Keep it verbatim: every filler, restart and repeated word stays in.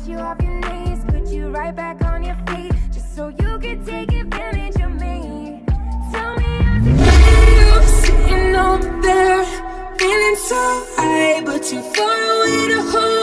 you off your knees, put you right back on your feet, just so you can take advantage of me. Tell me how's it feel sitting up there, feeling so high, but too far away to hold